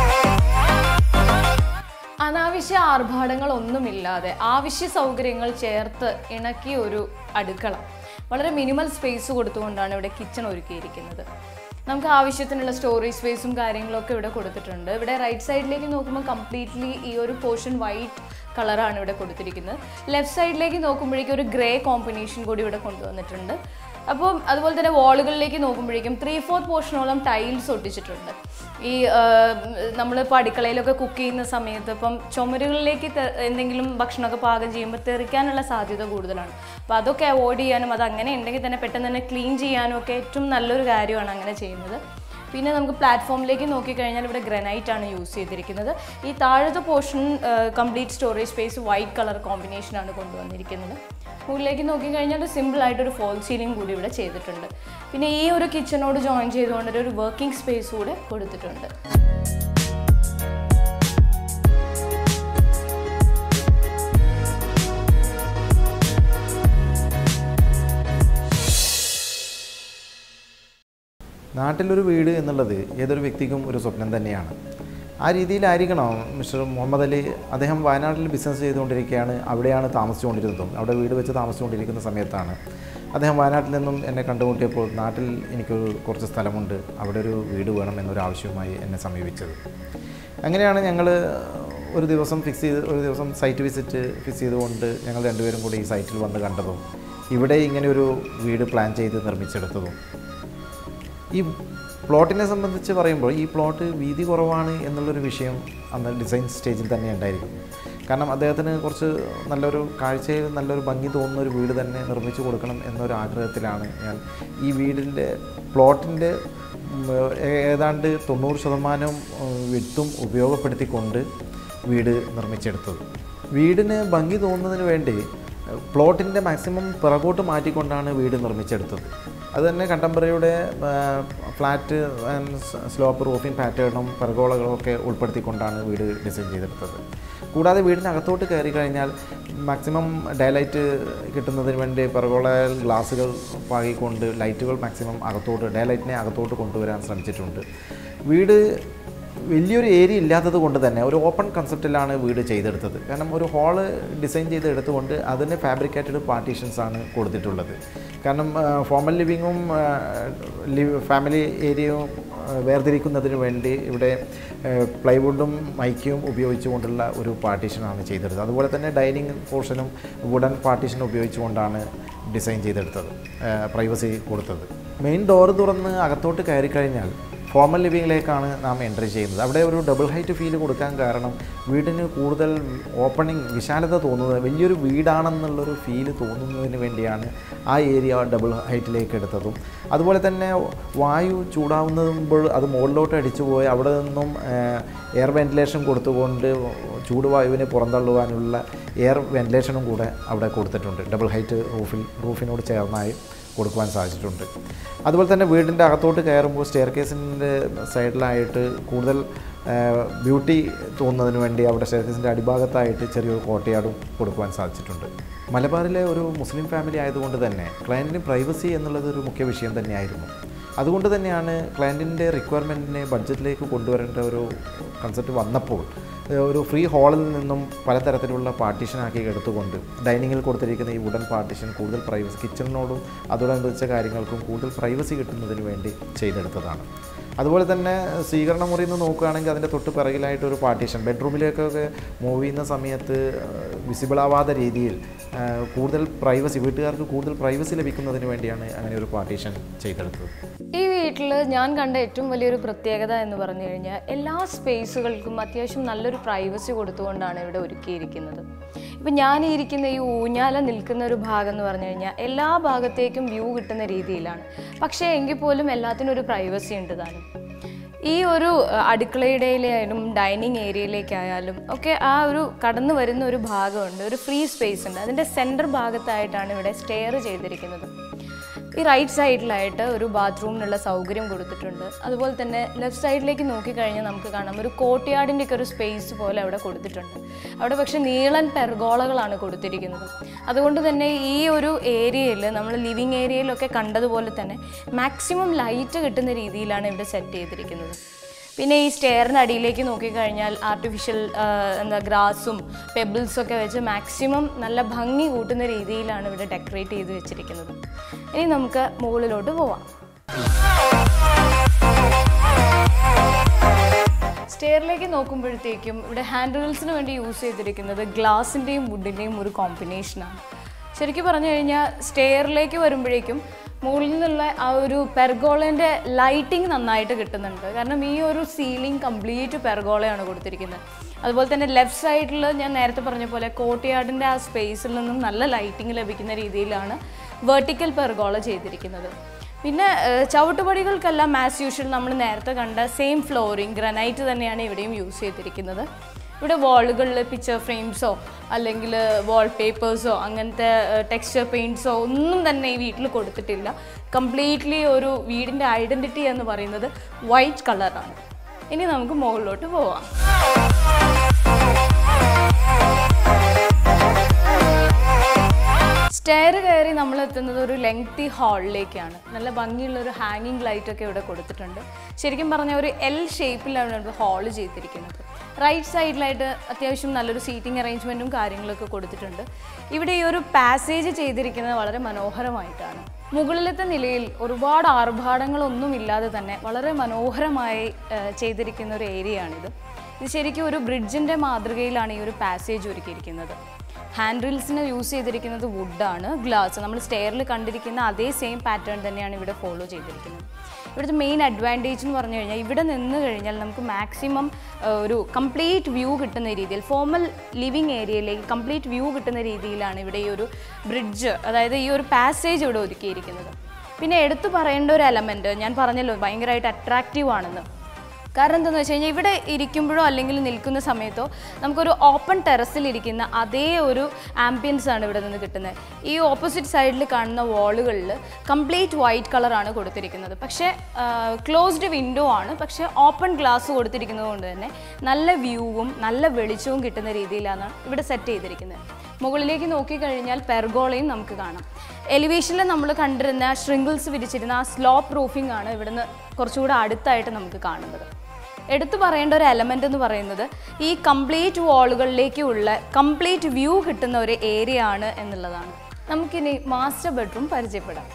അനാവശ്യ ആർഭാടങ്ങളൊന്നുമില്ലാതെ ആവശ്യ സൗകര്യങ്ങൾ ചേർത്ത് ഇണക്കിയ ഒരു അടുക്കള, വളരെ മിനിമൽ സ്പേസ് കൊടുത്തുകൊണ്ടാണ് ഇവിടെ കിച്ചൺ ഒരുക്കിയിരിക്കുന്നത്. നമുക്ക് ആവശ്യത്തിനുള്ള സ്റ്റോറേജ് സ്പേസും കാര്യങ്ങളൊക്കെ ഇവിടെ കൊടുത്തിട്ടുണ്ട്. ഇവിടെ റൈറ്റ് സൈഡിലേക്ക് നോക്കുമ്പോൾ കംപ്ലീറ്റ്ലി ഈ ഒരു പോർഷൻ വൈറ്റ് കളറാണ് ഇവിടെ കൊടുത്തിരിക്കുന്നത്. ലെഫ്റ്റ് സൈഡിലേക്ക് നോക്കുമ്പോഴേക്കും ഒരു ഗ്രേ കോമ്പിനേഷൻ കൂടി ഇവിടെ കൊണ്ടുവന്നിട്ടുണ്ട്. അപ്പോൾ അതുപോലെ തന്നെ വാളുകളിലേക്ക് നോക്കുമ്പോഴേക്കും ത്രീ ഫോർത്ത് പോർഷനോളം ടൈൽസ് ഒട്ടിച്ചിട്ടുണ്ട്. ഈ നമ്മളിപ്പോൾ അടുക്കളയിലൊക്കെ കുക്ക് ചെയ്യുന്ന സമയത്ത് ഇപ്പം ചുമരുകളിലേക്ക് എന്തെങ്കിലും ഭക്ഷണമൊക്കെ പാകം ചെയ്യുമ്പോൾ തെറിക്കാനുള്ള സാധ്യത കൂടുതലാണ്. അപ്പോൾ അതൊക്കെ അവോയ്ഡ് ചെയ്യാനും അത് അങ്ങനെ ഉണ്ടെങ്കിൽ തന്നെ പെട്ടെന്ന് തന്നെ ക്ലീൻ ചെയ്യാനും ഒക്കെ ഏറ്റവും നല്ലൊരു കാര്യമാണ് അങ്ങനെ ചെയ്യുന്നത്. പിന്നെ നമുക്ക് പ്ലാറ്റ്ഫോമിലേക്ക് നോക്കിക്കഴിഞ്ഞാൽ ഇവിടെ ഗ്രാനൈറ്റ് ആണ് യൂസ് ചെയ്തിരിക്കുന്നത്. ഈ താഴത്തെ portion complete storage space white colour കോമ്പിനേഷനാണ് കൊണ്ടുവന്നിരിക്കുന്നത്. മുകളിലേക്ക് നോക്കിക്കഴിഞ്ഞാൽ ഒരു സിമ്പിളായിട്ടൊരു ഫോൾ സീലിംഗ് കൂടി ഇവിടെ ചെയ്തിട്ടുണ്ട്. പിന്നെ ഈ ഒരു കിച്ചണോട് ജോയിൻ ചെയ്തുകൊണ്ട് ഒരു വർക്കിംഗ് സ്പേസ് കൂടെ കൊടുത്തിട്ടുണ്ട്. നാട്ടിലൊരു വീട് എന്നുള്ളത് ഏതൊരു വ്യക്തിക്കും ഒരു സ്വപ്നം തന്നെയാണ്. ആ രീതിയിലായിരിക്കണം മിസ്റ്റർ മുഹമ്മദ് അലി. അദ്ദേഹം വയനാട്ടിൽ ബിസിനസ് ചെയ്തുകൊണ്ടിരിക്കുകയാണ്, അവിടെയാണ് താമസിച്ചുകൊണ്ടിരുന്നതും. അവിടെ വീട് വെച്ച് താമസിച്ചുകൊണ്ടിരിക്കുന്ന സമയത്താണ് അദ്ദേഹം വയനാട്ടിൽ നിന്നും എന്നെ കണ്ടുമുട്ടിയപ്പോൾ നാട്ടിൽ എനിക്കൊരു കുറച്ച് സ്ഥലമുണ്ട്, അവിടെ ഒരു വീട് വേണം എന്നൊരാവശ്യവുമായി എന്നെ സമീപിച്ചത്. അങ്ങനെയാണ് ഞങ്ങൾ ഒരു ദിവസം ഫിക്സ് ചെയ്ത് ഒരു ദിവസം സൈറ്റ് വിസിറ്റ് ഫിക്സ് ചെയ്തുകൊണ്ട് ഞങ്ങൾ രണ്ടുപേരും കൂടി ഈ സൈറ്റിൽ വന്ന് കണ്ടതും ഇവിടെ ഇങ്ങനെ ഒരു വീട് പ്ലാൻ ചെയ്ത് നിർമ്മിച്ചെടുത്തതും. ഈ പ്ലോട്ടിനെ സംബന്ധിച്ച് പറയുമ്പോൾ ഈ പ്ലോട്ട് വീതി കുറവാണ് എന്നുള്ളൊരു വിഷയം അന്ന് ഡിസൈൻ സ്റ്റേജിൽ തന്നെ ഉണ്ടായിരിക്കും. കാരണം അദ്ദേഹത്തിന് കുറച്ച് നല്ലൊരു കാഴ്ചയിൽ നല്ലൊരു ഭംഗി തോന്നുന്ന ഒരു വീട് തന്നെ നിർമ്മിച്ചു കൊടുക്കണം എന്നൊരു ആഗ്രഹത്തിലാണ് ഞാൻ ഈ വീടിൻ്റെ പ്ലോട്ടിൻ്റെ ഏതാണ്ട് തൊണ്ണൂറ് ശതമാനം വിട്ടും ഉപയോഗപ്പെടുത്തിക്കൊണ്ട് വീട് നിർമ്മിച്ചെടുത്തത്. വീടിന് ഭംഗി തോന്നുന്നതിന് വേണ്ടി പ്ലോട്ടിൻ്റെ മാക്സിമം പിറകോട്ട് മാറ്റിക്കൊണ്ടാണ് വീട് നിർമ്മിച്ചെടുത്തത്. അതുതന്നെ കണ്ടംപററിയുടെ ഫ്ലാറ്റ് ആൻഡ് സ്ലോപ്പ് റൂഫിംഗ് പാറ്റേണും പെർഗോളകളും ഒക്കെ ഉൾപ്പെടുത്തിക്കൊണ്ടാണ് വീട് ഡിസൈൻ ചെയ്തെടുത്തത്. കൂടാതെ വീടിനകത്തോട്ട് കയറി കഴിഞ്ഞാൽ മാക്സിമം ഡേലൈറ്റ് കിട്ടുന്നതിന് വേണ്ടി പെർഗോള ഗ്ലാസുകൾ പാകിക്കൊണ്ട് ലൈറ്റുകൾ മാക്സിമം അകത്തോട്ട് ഡേലൈറ്റിനെ അകത്തോട്ട് കൊണ്ടുവരാൻ ശ്രമിച്ചിട്ടുണ്ട്. വീട് വലിയൊരു ഏരിയ ഇല്ലാത്തത് കൊണ്ട് തന്നെ ഒരു ഓപ്പൺ കൺസെപ്റ്റിലാണ് വീട് ചെയ്തെടുത്തത്. കാരണം ഒരു ഹാള് ഡിസൈൻ ചെയ്ത് എടുത്തുകൊണ്ട് അതിന് ഫാബ്രിക്കേറ്റഡ് പാർട്ടീഷൻസാണ് കൊടുത്തിട്ടുള്ളത്. കാരണം ഫോമൽ ലിവിങ്ങും ലിവ് ഫാമിലി ഏരിയയും വേർതിരിക്കുന്നതിന് വേണ്ടി ഇവിടെ പ്ലൈവുഡും മൈക്കും ഉപയോഗിച്ചുകൊണ്ടുള്ള ഒരു പാർട്ടീഷനാണ് ചെയ്തെടുത്തത്. അതുപോലെ തന്നെ ഡൈനിങ് പോർഷനും വുഡൻ പാർട്ടീഷൻ ഉപയോഗിച്ചുകൊണ്ടാണ് ഡിസൈൻ ചെയ്തെടുത്തത്, പ്രൈവസി കൊടുത്തത്. മെയിൻ ഡോറ് തുറന്ന് അകത്തോട്ട് കയറി കഴിഞ്ഞാൽ ഫോമൽ ലിവിങ്ങിലേക്കാണ് നാം എൻട്രി ചെയ്യുന്നത്. അവിടെ ഒരു ഡബിൾ ഹൈറ്റ് ഫീൽ കൊടുക്കാൻ കാരണം വീടിന് കൂടുതൽ ഓപ്പണിംഗ്, വിശാലത തോന്നുന്നത്, വലിയൊരു വീടാണെന്നുള്ളൊരു ഫീല് തോന്നുന്നതിന് വേണ്ടിയാണ് ആ ഏരിയ ഡബിൾ ഹൈറ്റിലേക്ക് എടുത്തതും. അതുപോലെ തന്നെ വായു ചൂടാവുമ്പോൾ അത് മുകളിലോട്ട് അടിച്ചു പോയി അവിടെ നിന്നും എയർ വെൻറ്റിലേഷൻ കൊടുത്തുകൊണ്ട് ചൂടുവായുവിനെ പുറന്തള്ളുവാനുള്ള എയർ വെൻറ്റിലേഷനും കൂടെ അവിടെ കൊടുത്തിട്ടുണ്ട്. ഡബിൾ ഹൈറ്റ് റൂഫിൽ റൂഫിനോട് ചേർന്നായി കൊടുക്കുവാൻ സാധിച്ചിട്ടുണ്ട്. അതുപോലെ തന്നെ വീടിൻ്റെ അകത്തോട്ട് കയറുമ്പോൾ സ്റ്റെയർ കേസിൻ്റെ സൈഡിലായിട്ട് കൂടുതൽ ബ്യൂട്ടി തോന്നുന്നതിന് വേണ്ടി അവിടെ സ്റ്റെയർ കേസിൻ്റെ അടിഭാഗത്തായിട്ട് ചെറിയൊരു കോട്ടയാടും കൊടുക്കുവാൻ സാധിച്ചിട്ടുണ്ട്. മലബാറിലെ ഒരു മുസ്ലിം ഫാമിലി ആയതുകൊണ്ട് തന്നെ ക്ലയൻറ്റിന് പ്രൈവസി എന്നുള്ളത് ഒരു മുഖ്യ വിഷയം തന്നെയായിരുന്നു. അതുകൊണ്ട് തന്നെയാണ് ക്ലയൻറ്റിൻ്റെ റിക്വയർമെൻറ്റിനെ ബഡ്ജറ്റിലേക്ക് കൊണ്ടുവരേണ്ട ഒരു കൺസെപ്റ്റ് വന്നപ്പോൾ ഒരു ഫ്രീ ഹാളിൽ നിന്നും പലതരത്തിലുള്ള പാർട്ടീഷനാക്കി എടുത്തുകൊണ്ട് ഡൈനിങ്ങിൽ കൊടുത്തിരിക്കുന്ന ഈ വുഡൻ പാർട്ടീഷൻ കൂടുതൽ പ്രൈവസി, കിച്ചണിനോടും അതോടനുബന്ധിച്ച കാര്യങ്ങൾക്കും കൂടുതൽ പ്രൈവസി കിട്ടുന്നതിന് വേണ്ടി ചെയ്തെടുത്തതാണ്. അതുപോലെ തന്നെ സ്വീകരണ മുറിയിൽ നിന്ന് നോക്കുകയാണെങ്കിൽ അതിൻ്റെ തൊട്ട് പിറകിലായിട്ട് ഒരു പാർട്ടീഷൻ, ബെഡ്റൂമിലേക്കൊക്കെ മൂവ് ചെയ്യുന്ന സമയത്ത് വിസിബിളാവാത്ത രീതിയിൽ കൂടുതൽ പ്രൈവസി, വീട്ടുകാർക്ക് കൂടുതൽ പ്രൈവസി ലഭിക്കുന്നതിന് വേണ്ടിയാണ് അങ്ങനെ ഒരു പാർട്ടീഷൻ ചെയ്തെടുത്തത്. ഈ വീട്ടിൽ ഞാൻ കണ്ട ഏറ്റവും വലിയൊരു പ്രത്യേകത എന്ന് പറഞ്ഞു കഴിഞ്ഞാൽ എല്ലാ സ്പേസുകൾക്കും അത്യാവശ്യം നല്ലൊരു പ്രൈവസി കൊടുത്തുകൊണ്ടാണ് ഇവിടെ ഒരുക്കിയിരിക്കുന്നത്. ഇപ്പം ഞാൻ ഇരിക്കുന്ന ഈ ഊഞ്ഞാല നിൽക്കുന്ന ഒരു ഭാഗം എന്ന് പറഞ്ഞു കഴിഞ്ഞാൽ എല്ലാ ഭാഗത്തേക്കും വ്യൂ കിട്ടുന്ന രീതിയിലാണ്. പക്ഷേ എങ്കിൽ പോലും എല്ലാത്തിനും ഒരു പ്രൈവസി ഉണ്ട് താനും. ഈ ഒരു അടുക്കളയിടയിലായാലും ഡൈനിങ് ഏരിയയിലേക്കായാലും ഒക്കെ ആ ഒരു കടന്നു വരുന്ന ഒരു ഭാഗമുണ്ട്, ഒരു ഫ്രീ സ്പേസ് ഉണ്ട്. അതിൻ്റെ സെൻറ്റർ ഭാഗത്തായിട്ടാണ് ഇവിടെ സ്റ്റെയർ ചെയ്തിരിക്കുന്നത്. ഈ റൈറ്റ് സൈഡിലായിട്ട് ഒരു ബാത്റൂമിനുള്ള സൗകര്യം കൊടുത്തിട്ടുണ്ട്. അതുപോലെ തന്നെ ലെഫ്റ്റ് സൈഡിലേക്ക് നോക്കിക്കഴിഞ്ഞാൽ നമുക്ക് കാണാം ഒരു കോർട്ട്യാർഡിൻ്റെയൊക്കെ ഒരു സ്പേസ് പോലെ അവിടെ കൊടുത്തിട്ടുണ്ട്. അവിടെ പക്ഷേ നീളൻ പെർഗോളകളാണ് കൊടുത്തിരിക്കുന്നത്. അതുകൊണ്ട് തന്നെ ഈ ഒരു ഏരിയയിൽ നമ്മൾ ലിവിങ് ഏരിയയിലൊക്കെ കണ്ടതുപോലെ തന്നെ മാക്സിമം ലൈറ്റ് കിട്ടുന്ന രീതിയിലാണ് ഇവിടെ സെറ്റ് ചെയ്തിരിക്കുന്നത്. പിന്നെ ഈ സ്റ്റെയറിന് അടിയിലേക്ക് നോക്കിക്കഴിഞ്ഞാൽ ആർട്ടിഫിഷ്യൽ എന്താ ഗ്രാസും പെബിൾസൊക്കെ വെച്ച് മാക്സിമം നല്ല ഭംഗി കൂട്ടുന്ന രീതിയിലാണ് ഇവിടെ ഡെക്കറേറ്റ് ചെയ്ത് വെച്ചിരിക്കുന്നത്. ഇനി നമുക്ക് മുകളിലോട്ട് പോവാം. സ്റ്റെയറിലേക്ക് നോക്കുമ്പോഴത്തേക്കും ഇവിടെ ഹാൻഡ് റെയിൽസിന് വേണ്ടി യൂസ് ചെയ്തിരിക്കുന്നത് ഗ്ലാസിൻ്റെയും വുഡിൻ്റെയും ഒരു കോമ്പിനേഷനാണ്. ശരിക്കും പറഞ്ഞു കഴിഞ്ഞാൽ സ്റ്റെയറിലേക്ക് വരുമ്പോഴേക്കും മുകളിൽ നിന്നുള്ള ആ ഒരു പെർഗോളേൻ്റെ ലൈറ്റിംഗ് നന്നായിട്ട് കിട്ടുന്നുണ്ട്. കാരണം ഈ ഒരു സീലിംഗ് കംപ്ലീറ്റ് പെർഗോളയാണ് കൊടുത്തിരിക്കുന്നത്. അതുപോലെ തന്നെ ലെഫ്റ്റ് സൈഡിൽ ഞാൻ നേരത്തെ പറഞ്ഞ പോലെ കോർട്ട്യാർഡിൻ്റെ ആ സ്പേസിൽ നിന്നും നല്ല ലൈറ്റിംഗ് ലഭിക്കുന്ന രീതിയിലാണ് വെർട്ടിക്കൽ പെർഗോള ചെയ്തിരിക്കുന്നത്. പിന്നെ ചവിട്ടുപടികൾക്കെല്ലാം ആസ് യൂഷ്വൽ നമ്മൾ നേരത്തെ കണ്ട സെയിം ഫ്ലോറിങ് ഗ്രാനൈറ്റ് തന്നെയാണ് ഇവിടെയും യൂസ് ചെയ്തിരിക്കുന്നത്. ഇവിടെ വാളുകളിൽ പിക്ചർ ഫ്രെയിംസോ അല്ലെങ്കിൽ വാൾ പേപ്പേഴ്സോ അങ്ങനത്തെ ടെക്സ്ചർ പെയിൻറ്റ്സോ ഒന്നും തന്നെ ഈ വീട്ടിൽ കൊടുത്തിട്ടില്ല. കംപ്ലീറ്റ്ലി ഒരു വീടിൻ്റെ ഐഡൻറ്റിറ്റി എന്ന് പറയുന്നത് വൈറ്റ് കളറാണ്. ഇനി നമുക്ക് മുകളിലോട്ട് പോവാം. സ്റ്റെയർ കയറി നമ്മൾ എത്തുന്നത് ഒരു ലെങ്തി ഹാളിലേക്കാണ്. നല്ല ഭംഗിയുള്ളൊരു ഹാങ്ങിങ് ലൈറ്റൊക്കെ ഇവിടെ കൊടുത്തിട്ടുണ്ട്. ശരിക്കും പറഞ്ഞാൽ ഒരു എൽ ഷേപ്പിലാണ് ഇവിടെ ഹാള് ചെയ്തിരിക്കുന്നത്. റൈറ്റ് സൈഡിലായിട്ട് അത്യാവശ്യം നല്ലൊരു സീറ്റിംഗ് അറേഞ്ച്മെൻറ്റും കാര്യങ്ങളൊക്കെ കൊടുത്തിട്ടുണ്ട്. ഇവിടെ ഈ ഒരു പാസേജ് ചെയ്തിരിക്കുന്നത് വളരെ മനോഹരമായിട്ടാണ്. മുകളിലത്തെ നിലയിൽ ഒരുപാട് ആർഭാടങ്ങളൊന്നും ഇല്ലാതെ തന്നെ വളരെ മനോഹരമായി ചെയ്തിരിക്കുന്ന ഒരു ഏരിയയാണിത്. ഇത് ശരിക്കും ഒരു ബ്രിഡ്ജിൻ്റെ മാതൃകയിലാണ് ഈ ഒരു പാസേജ് ഒരുക്കിയിരിക്കുന്നത്. ഹാൻഡ് റീൽസിന് യൂസ് ചെയ്തിരിക്കുന്നത് വുഡാണ്, ഗ്ലാസ്. നമ്മൾ സ്റ്റെയറിൽ കണ്ടിരിക്കുന്ന അതേ സെയിം പാറ്റേൺ തന്നെയാണ് ഇവിടെ ഫോളോ ചെയ്തിരിക്കുന്നത്. ഇവിടുത്തെ മെയിൻ അഡ്വാൻറ്റേജ് എന്ന് പറഞ്ഞു കഴിഞ്ഞാൽ ഇവിടെ നിന്ന് കഴിഞ്ഞാൽ നമുക്ക് മാക്സിമം ഒരു കംപ്ലീറ്റ് വ്യൂ കിട്ടുന്ന രീതിയിൽ, ഫോമൽ ലിവിങ് ഏരിയയിലേക്ക് കംപ്ലീറ്റ് വ്യൂ കിട്ടുന്ന രീതിയിലാണ് ഇവിടെ ഈ ഒരു ബ്രിഡ്ജ്, അതായത് ഈ ഒരു പാസേജ് ഇവിടെ ഒരുക്കിയിരിക്കുന്നത്. പിന്നെ എടുത്തു പറയേണ്ട ഒരു എലമെൻറ്റ്, ഞാൻ പറഞ്ഞല്ലോ ഭയങ്കരമായിട്ട് അട്രാക്റ്റീവ് ആണെന്ന്. കാരണം എന്താണെന്ന് വെച്ച് കഴിഞ്ഞാൽ ഇവിടെ ഇരിക്കുമ്പോഴോ അല്ലെങ്കിൽ നിൽക്കുന്ന സമയത്തോ നമുക്കൊരു ഓപ്പൺ ടെറസിലിരിക്കുന്ന അതേ ഒരു ആംബിയൻസ് ആണ് ഇവിടെ നിന്ന് കിട്ടുന്നത്. ഈ ഓപ്പോസിറ്റ് സൈഡിൽ കാണുന്ന വാളുകളിൽ കംപ്ലീറ്റ് വൈറ്റ് കളറാണ് കൊടുത്തിരിക്കുന്നത്. പക്ഷേ ക്ലോസ്ഡ് വിൻഡോ ആണ്, പക്ഷേ ഓപ്പൺ ഗ്ലാസ് കൊടുത്തിരിക്കുന്നത് കൊണ്ട് തന്നെ നല്ല വ്യൂവും നല്ല വെളിച്ചവും കിട്ടുന്ന രീതിയിലാണ് ഇവിടെ സെറ്റ് ചെയ്തിരിക്കുന്നത്. മുകളിലേക്ക് നോക്കിക്കഴിഞ്ഞാൽ പെർഗോളയും നമുക്ക് കാണാം. എലിവേഷനിൽ നമ്മൾ കണ്ടിരുന്ന ഷ്രിങ്കിൾസ് വിരിച്ചിരുന്ന ആ സ്ലോപ്പ് റൂഫിംഗ് ആണ് ഇവിടുന്ന് കുറച്ചുകൂടെ അടുത്തായിട്ട് നമുക്ക് കാണുന്നത്. എടുത്തു പറയേണ്ട ഒരു എലമെൻ്റ് എന്ന് പറയുന്നത് ഈ കംപ്ലീറ്റ് വാളുകളിലേക്കുള്ള കംപ്ലീറ്റ് വ്യൂ കിട്ടുന്ന ഒരു ഏരിയ ആണ് എന്നുള്ളതാണ്. നമുക്കിനി മാസ്റ്റർ ബെഡ്റൂം പരിചയപ്പെടാം.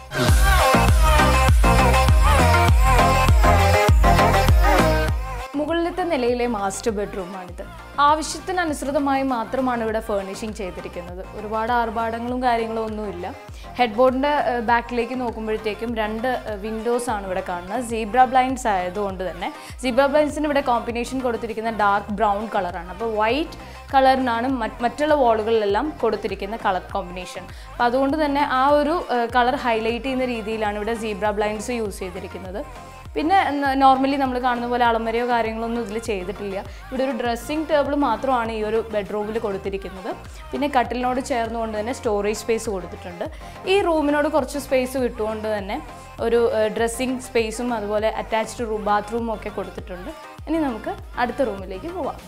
മുകളിലത്തെ നിലയിലെ മാസ്റ്റർ ബെഡ്റൂമാണിത്. ആവശ്യത്തിനനുസൃതമായി മാത്രമാണ് ഇവിടെ ഫേർണിഷിങ് ചെയ്തിരിക്കുന്നത്. ഒരുപാട് ആർഭാടങ്ങളും കാര്യങ്ങളും ഒന്നുമില്ല. ഹെഡ് ബോർഡിൻ്റെ ബാക്കിലേക്ക് നോക്കുമ്പോഴത്തേക്കും രണ്ട് വിൻഡോസ് ആണ് ഇവിടെ കാണുന്നത്. സീബ്ര ബ്ലൈൻഡ്സ് ആയതുകൊണ്ട് തന്നെ സീബ്ര ബ്ലൈൻഡ്സിന് ഇവിടെ കോമ്പിനേഷൻ കൊടുത്തിരിക്കുന്ന ഡാർക്ക് ബ്രൗൺ കളറാണ്. അപ്പോൾ വൈറ്റ് കളറിനാണ് മറ്റുള്ള വാളുകളിലെല്ലാം കൊടുത്തിരിക്കുന്ന കളർ കോമ്പിനേഷൻ. അപ്പോൾ അതുകൊണ്ട് തന്നെ ആ ഒരു കളർ ഹൈലൈറ്റ് ചെയ്യുന്ന രീതിയിലാണ് ഇവിടെ സീബ്ര ബ്ലൈൻഡ്സ് യൂസ് ചെയ്തിരിക്കുന്നത്. പിന്നെ നോർമലി നമ്മൾ കാണുന്ന പോലെ അളമരയോ കാര്യങ്ങളൊന്നും ഇതിൽ ചെയ്തിട്ടില്ല. ഇവിടെ ഒരു ഡ്രസ്സിംഗ് ടേബിൾ മാത്രമാണ് ഈ ഒരു ബെഡ്റൂമിൽ കൊടുത്തിരിക്കുന്നത്. പിന്നെ കട്ടിലിനോട് ചേർന്നുകൊണ്ട് തന്നെ സ്റ്റോറേജ് സ്പേസ് കൊടുത്തിട്ടുണ്ട്. ഈ റൂമിനോട് കുറച്ച് സ്പേസ് വിട്ടുകൊണ്ട് തന്നെ ഒരു ഡ്രസ്സിംഗ് സ്പേസും അതുപോലെ അറ്റാച്ച്ഡ് റൂം ബാത്റൂമും ഒക്കെ കൊടുത്തിട്ടുണ്ട്. ഇനി നമുക്ക് അടുത്ത റൂമിലേക്ക് പോവാം.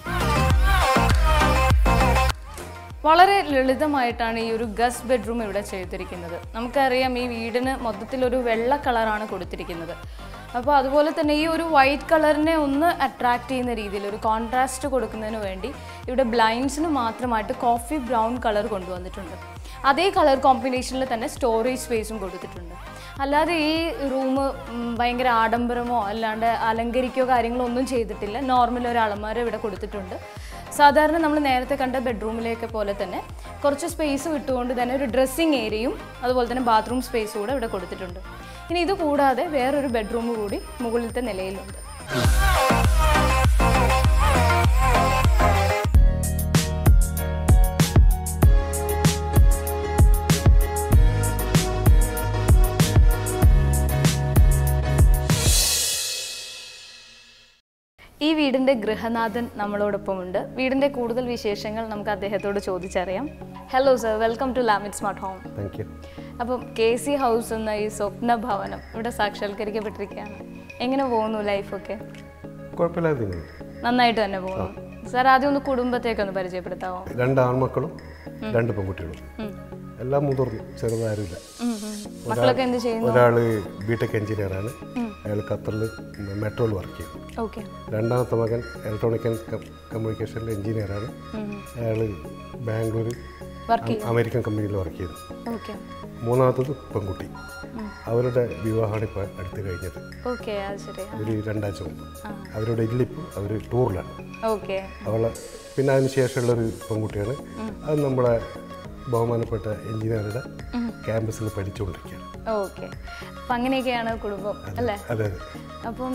വളരെ ലളിതമായിട്ടാണ് ഈ ഒരു ഗസ്റ്റ് ബെഡ്റൂം ഇവിടെ ചെയ്തിരിക്കുന്നത്. നമുക്കറിയാം ഈ വീടിന് മൊത്തത്തിലൊരു വെള്ള കളറാണ് കൊടുത്തിരിക്കുന്നത്. അപ്പോൾ അതുപോലെ തന്നെ ഈ ഒരു വൈറ്റ് കളറിനെ ഒന്ന് അട്രാക്റ്റ് ചെയ്യുന്ന രീതിയിൽ ഒരു കോൺട്രാസ്റ്റ് കൊടുക്കുന്നതിന് വേണ്ടി ഇവിടെ ബ്ലൈൻഡ്സിന് മാത്രമായിട്ട് കോഫി ബ്രൗൺ കളർ കൊണ്ടുവന്നിട്ടുണ്ട്. അതേ കളർ കോമ്പിനേഷനിൽ തന്നെ സ്റ്റോറേജ് സ്പേസും കൊടുത്തിട്ടുണ്ട്. അല്ലാതെ ഈ റൂം ഭയങ്കര ആഡംബരമോ അല്ലാണ്ട് അലങ്കരിക്കോ കാര്യങ്ങളോ ഒന്നും ചെയ്തിട്ടില്ല. നോർമൽ ഒരു അലമാര ഇവിടെ കൊടുത്തിട്ടുണ്ട്. സാധാരണ നമ്മൾ നേരത്തെ കണ്ട ബെഡ്റൂമിലേക്ക് പോലെ തന്നെ കുറച്ച് സ്പേസ് വിട്ടുകൊണ്ട് തന്നെ ഒരു ഡ്രസ്സിങ് ഏരിയയും അതുപോലെ തന്നെ ബാത്റൂം സ്പേസും കൂടെ ഇവിടെ കൊടുത്തിട്ടുണ്ട്. ഇനി ഇത് കൂടാതെ വേറൊരു ബെഡ്റൂം കൂടി മുകളിലത്തെ നിലയിലുണ്ട്. ഈ വീടിൻ്റെ ഗൃഹനാഥൻ നമ്മളോടൊപ്പമുണ്ട്. വീടിൻ്റെ കൂടുതൽ വിശേഷങ്ങൾ നമുക്ക് അദ്ദേഹത്തോട് ചോദിച്ചറിയാം. Hello sir, welcome to Lamit smart home. Thank you. അപ്പം കെ സി ഹൗസ് എന്ന ഈ സ്വപ്ന ഭവനം ഇവിടെ സാക്ഷാത്കരിക്കപ്പെട്ടിരിക്കുകയാണ്. എങ്ങനെ പോകുന്നു ലൈഫൊക്കെ? കുഴപ്പമില്ലാതെ നന്നായിട്ട് തന്നെ പോകുന്നു. സാർ ആദ്യം ഒന്ന് കുടുംബത്തേക്ക് ഒന്ന് പരിചയപ്പെടുത്താമോ? രണ്ട് ആൺമക്കളും രണ്ട് പെൺകുട്ടികളും, എല്ലാം മുതിർന്നു, ചെറുതാരുമില്ല. മക്കളൊക്കെ എന്ത് ചെയ്യുന്നു? ഒരാള് ബിടെക് എഞ്ചിനീയറാണ്, അയാൾ ഖത്തറിൽ മെട്രോയിൽ വർക്ക് ചെയ്യും. ഓക്കെ. രണ്ടാമത്തെ മകൻ ഇലക്ട്രോണിക്കൽ കമ്മ്യൂണിക്കേഷനിൽ എഞ്ചിനീയറാണ്, അയാൾ ബാംഗ്ലൂർ അമേരിക്കൻ കമ്പനിയിൽ വർക്ക് ചെയ്തു. ഓക്കെ. മൂന്നാമത്തത് പെൺകുട്ടി, അവരുടെ വിവാഹമാണ് ഇപ്പോൾ അടുത്ത് കഴിഞ്ഞത്. ഓക്കെ, അത് ശരി. ഒരു രണ്ടാഴ്ച മുമ്പ്. അവരുടെ ഇല്ലിപ്പോൾ അവർ ടൂറിലാണ്. ഓക്കെ. അവളെ പിന്നെ അതിന് ശേഷമുള്ളൊരു പെൺകുട്ടിയാണ്, അത് നമ്മളെ ബഹുമാനപ്പെട്ട എഞ്ചിനീയറുടെ ക്യാമ്പസിൽ പഠിച്ചുകൊണ്ടിരിക്കുകയാണ്. ഓക്കെ. അപ്പം അങ്ങനെയൊക്കെയാണ് കുടുംബം അല്ലേ? അതെ അതെ. അപ്പം